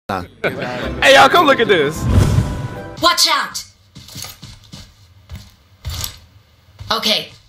Hey, y'all, come look at this. Watch out! Okay,